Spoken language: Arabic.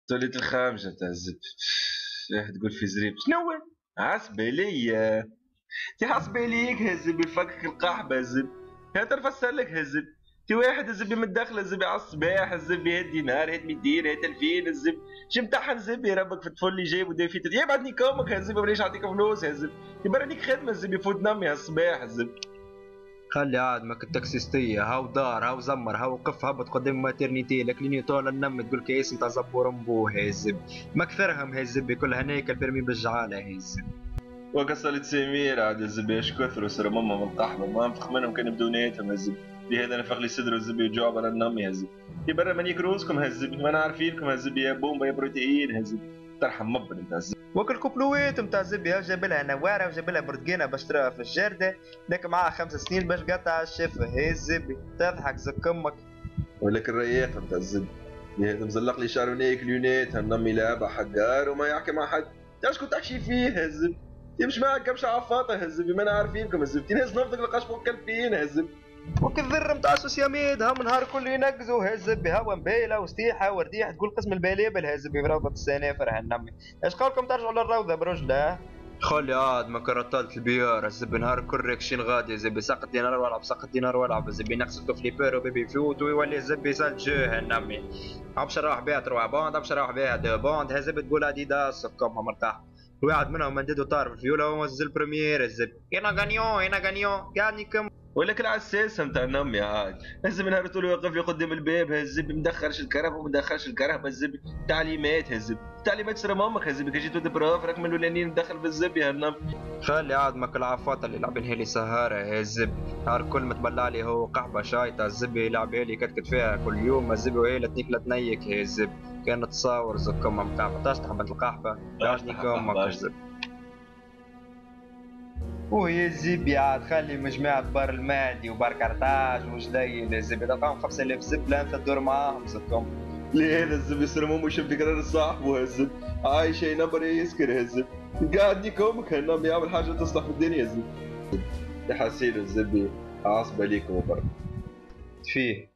توليت الخامجة تاع الزب. واحد تقول في زريب شنو هو؟ حسبي ليا. تي حسبي ليك هزب يفكك القحبة الزب. هات نفسر لك هزب. تي واحد الزب من الداخل الزب على الصباح الزب هات دينار هات 200 هات 2000 الزب. شي متاحن الزب يا ربك في الطفل اللي جايب وداير فيه يبعدني كومك الزب مانيش نعطيك فلوس الزب. يبرنيك خدمة الزب يفوت نمي هالصباح الزب. خلي عادمك التاكسيستية هاو دار هاو زمر هاو وقف هبط قدام ماترنيتي لكليني طول النم تقول كيس انت زبور مبوه هي الزب ما كثرهم هي الزب كل هنيك البرمي بالجعالة هي الزب. وقصلت سمير عاد الزب ايش كثروا سر ماما من القحبة ما انفخ منهم كان بدونيتهم الزب. لهذا نفخ لي صدره الزب يجاوب على النم يا زب. يا برا من يكروسكم هالزب ما عارفينكم هالزب يا بومبا يا بروتئين هالزب. ترحم مبن انت هالزب. وكل كوبلويت متاع زبي هاو جاب لها نوارة وجاب لها برتقانة باش تراها في الجردة لك معاها 5 سنين باش قطع الشفة هي الزبي تضحك زك امك. ولك الرياق انت الزب. لهذا مزلق لي شعروني كليونات هالنمي لعبة حقار وما يحكي مع حد. ايش كنت تحكي فيه هالزب. تمشي معك كمش عفاطة هالزب ما عارفينكم هالزب تنهز نفضك لقاش فوق كلفين هالزب. وكالذر متاع سوسياميد هم نهار كل ينقزوا هي الزبي هوا مبيلة وستيحة ورديح تقول قسم الباليبل هي الزبي بروضة السنافر هالنمي. ايش قالكم ترجعوا للروضة برجلة؟ خلي عاد ما كرطلت البيار الزبي نهار كل ريكشين غادي الزبي سقط دينار والعب سقط دينار والعب الزبي نقص فليبر وبيبي فوت ويولي الزبي سال جو هالنمي. عبش راح بيها 3 بوند عبش راح بيها 2 بوند هي الزبي تقول اديداس كومها مرتاح. الواحد منهم منددو طار في الفيولا وموزز البريمير الزبي انا غانيون انا غانيون قاعد كم. ولك العساسة متاع نمي عاد. الزب نهار طول يوقف لي قدام الباب هالزب مدخلش الكرهبة ومدخلش الكرهبة الزب. تعليمات هالزب. تعليمات سر مامك هالزب كي جيت ود برافرك من الاولانيين ندخل بالزب يا النم. خلي عادمك العفاطة اللي لعبين هيلي سهارة هي الزب نهار كل متبلع لي هو قحبة شايطة الزب يلعب هيلي كتكت فيها كل يوم الزب وهي لتنيك لتنيك هي الزب كانت تصاور زكمها متاع تشطح بنت القحبة يعجني كمك الزب. وهي الزبي عاد خلي مجموعة بار المادي وبار كرتاج وجليل الزبي تلقاهم 5000 زب لا انت تدور معاهم زكم. ليه الزب يصير مو مش بقرار صاحبه هالزب. عايش اي نمبر يسكر هالزب. قاعد يكومك هالنم يعمل حاجة تصلح في الدنيا الزب. تحسين الزبي عصبة ليكم وبر. فيه